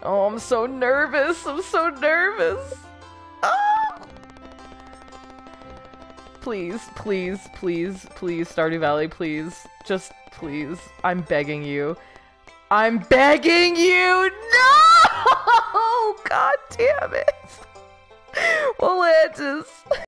Oh, I'm so nervous. I'm so nervous. Ah! Please, please, please, please, Stardew Valley, please. Just please. I'm begging you. I'm begging you! No! God damn it! Well, Atlantis.